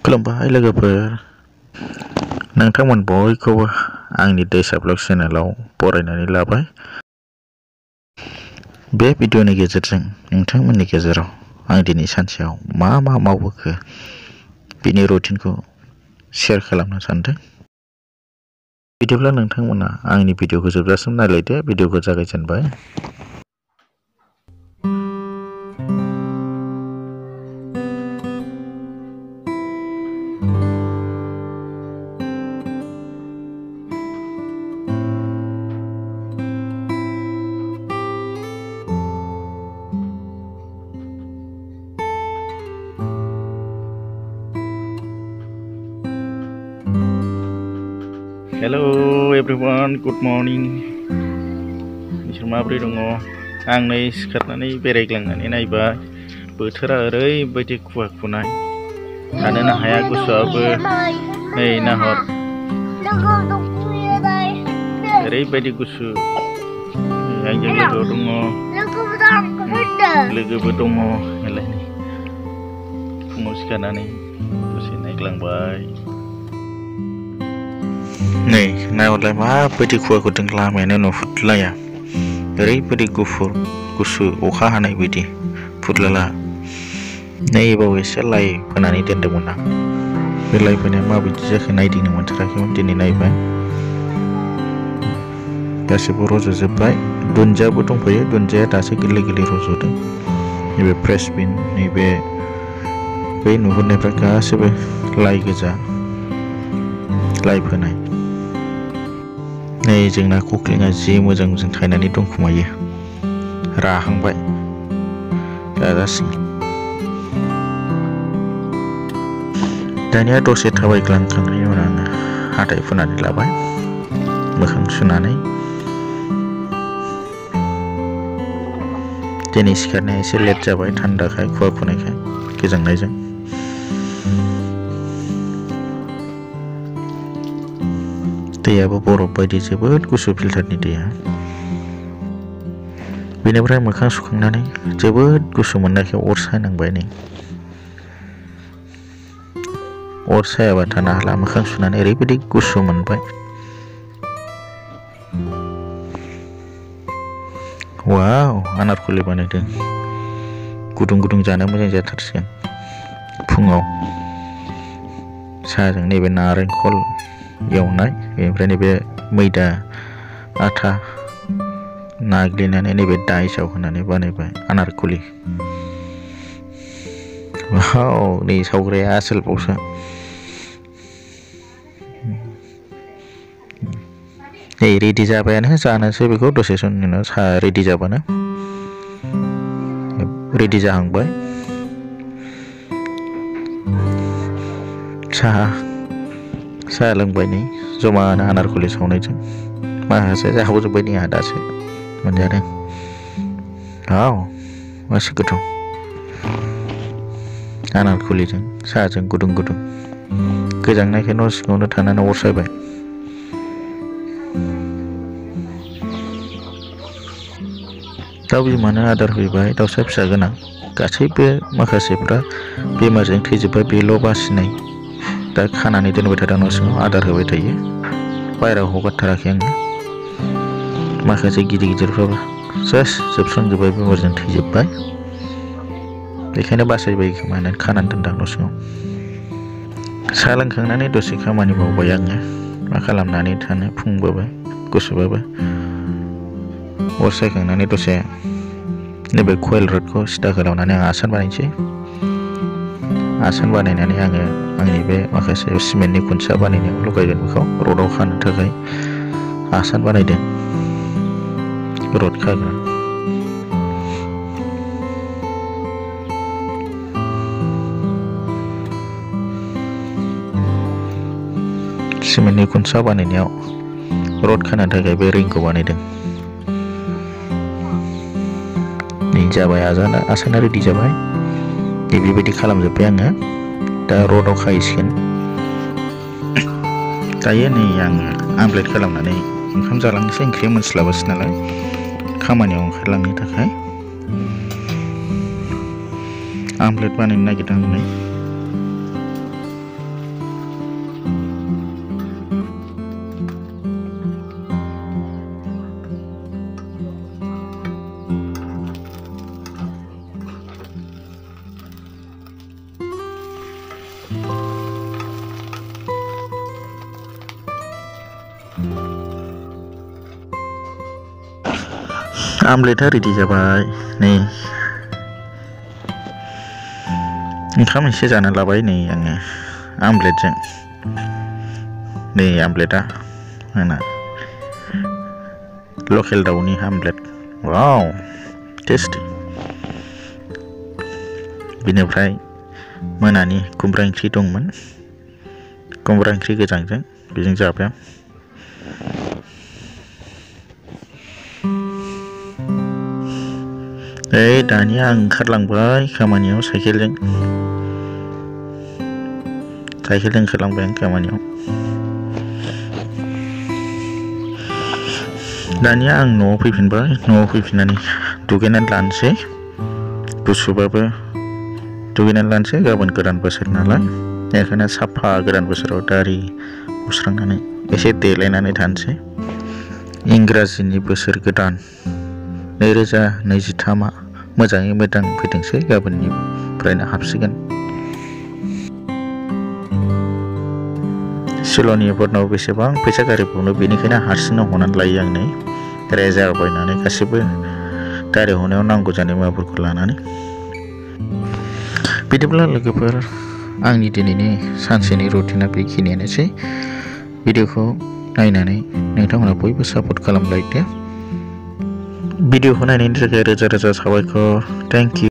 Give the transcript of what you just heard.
खुलुमबाय लोगोफोर नोंथांमोन बयखौबो आंनि दैसा ब्लग चेनेलाव बरायनानै लाबाय। बे भिडिअनि गेजेरजों नोंथांमोननि गेजेराव आं दिनै सानसेयाव मा मावबोखो बिनि रुटिनखौ शेयार खालामनो सानदों। बिदिब्ला नोंथांमोना आंनि भिडिअखौ जोबजासिम नायलायदो। भिडिअखौ जागायजेनबाय। Hello everyone, good morning. नोंसोर माबोरै दङ? आं नै सिखारनानै बेरायग्लांनानै नायबाय, बोथोरा ओरैबायदि खुवा खुनाय, थानोनो हाया गुसुआबो। नै नाहर, ओरैबायदि गुसु। आंजों लोगोआव दङ, लोगोबो दङ। नालाय फुङाव सिखारनानै दसे नायग्लांबाय। नै नायहरलाय माबायदि खुवा खुदों, लामायानो नुहुरलाया। ओरैबायदि गुफुर गुसु, अखा हानाय बायदि फुरलाला। नै बावैसो लाइ फोनानै दोनदोंमोन आं। बे लाइ फोनाया माबायदि जाखो नायदिंनो मोनथाराखैमोन, दिनै नायबाय। गासिबो रज'जोब्बाय। दुन्दियाबो दंफायो, दुन्दिया दासो गोरलै गोरलै रज'दों। नैबे फ्रेस बिन, नैबे बै नुहुरनायफ्रा गासिबो लाइ गोजा, लाइ फोनाय। नै जोंना खख्लिङा जि मोजां मोजां थायनानै दंखुमायो, राहांबाय, जाजासिगोन। दानिया दसे थाबायग्लांखांनायनि उनाव आङो हाथाय फुनानै लाबाय, मोखां सुनानै। दिनै सिखारनाया एसे लेट जाबाय, थान्दाखाय, खुवा खुनायखाय, गोजांनायजों। दैयाबो बरफ बायदि जोबोद गुसु, फिल्टारनि दैया। बेनिफ्राय मोखां सुखांनानै जोबोद गुसु मोननायखाय अर सायनांबाय। नै अर सायाबा थानो हाला, मोखां सुनानै ओरैबायदि गुसु मोनबाय। वाव, आनारकुलि बानायदों। गुदुं गुदुं जानो मोजां जाथारसिगोन फुङाव साहाजों। नैबे नारेंखल एवनाय, बेनिफ्राय नैबे मैदा आथा नाग्लिनानै नैबे दाइसआव होनानै बानायबाय आनारकुलि। वाव, नै सावग्राया आसोलबावसो। नै रेडि जाबायानो, जानोसै बेखौ दसे समनि उनाव। साहा रेडि जाबानो, रेडि जाहांबाय। साहा लोंबाय नै जमानो आनारकुलि सावनायजों। माखासे जाखावजोब्बाय नै आंहा, दासो मोनजादों। वाव, मासे गोथाव आनारकुलिजों साहाजों गुदुं गुदुं। गोजांनायखाय न' सिङावनो थानानै अर सायबाय। दाउ बिमानो आदार होबाय, दाउसा फिसा गोनां। गासैबो माखासेफ्रा बेमारजों थैजोब्बाय, बेल' बासिनाय। दा खानानै दोनबाय थादों न' सिङाव, आदार होबाय थायो। बायहेरायाव हगारथाराखै आङो। माखासे गिदिर गिदिरफ्राबो जास्ट जोबस्रांजोब्बाय, बेमारजों थैजोब्बाय। बेखायनो बासायबाय खोमा होननानै खानानै दोनदां न' सिङाव। साहा लोंखांनानै दसे खामानि मावबाय आङो। मा खालामनानै थानो, फुंबाबो गुसुबाबो। अर सायखांनानै दसे नैबे कयल रडखौ सिदा खालामनानै आं आसान बानायनोसै। आसान बानायनानै आङो आंनि बे माखासे सिमेन्टनि खुन्थिया बानायनायाव लगायगोन। बेखौ रडआव खानो थाखाय आसान बानायदों, रड खाग्रा। सिमेन्टनि खुन्थिया बानायनायाव रड खानो थाखाय बे रिंखौ बानायदों। नै जाबाय, आसाना रेडि जाबाय। नै बेबायदि खालामजोब्बाय आङो। दा रडआव खाहैसिगोन। दायो नै आङो आमलेट खालामनानै ओंखाम जालांनोसै। ओंख्रिया मोनस्लाबासै नालाय, खामानियाव ओंखारलांनो थाखाय आमलेट बानायनो नागिरदों आं। आमलेटआ रेडि जाबाय नै ओंखाम एसे जानो लाबाय नै आङो आमलेटजों नै आमलेटआ आंना लकेल दाउनि आमलेट वाव टेस्टि बिनिफ्राय मोनानि खुमब्रा ओंख्रि दंमोन खुमब्रा ओंख्रि गोजांजों बेजों जाबाय दानिया आं ओंखारलांबाय खामानियाव साइकेलजों ओंखारलांबाय आं खामानियाव दानिया आं न'आव फैफिनबाय न'आव फैफिननानै दुगैनानै लानोसै गुसुबाबो दुगैनानै लानोसै गाबोन गोदान बोसोर नालाय बेखायनो साफा गोदान बोसोराव दारि गस्रांनानै एसे देलायनानै थानोसै इंराजिनि बोसोर गोदान 2023 मोजाङै मोजां फैथोंसै गाबोननिफ्रायनो हाबसिगोन सिल'नि बरनाव बेसेबां फैसा गारिबावनो बेनिखायनो हारसिंनो हनानै लायो आं नै रेजार बायनानै गासिबो गारि हनायाव नांगौ जानाय मुवाफोरखौ लानानै बिदिब्ला लोगोफोर आंनि दिनैनि सानसेनि रुटिना बेखिनियानोसै भिडिअखौ नायनानै नोंथांमोना बयबो सापर्ट खालामलायदो भिडिअखौ नायनायनि थाखाय रोजा रोजा साबायखर थेंक इउ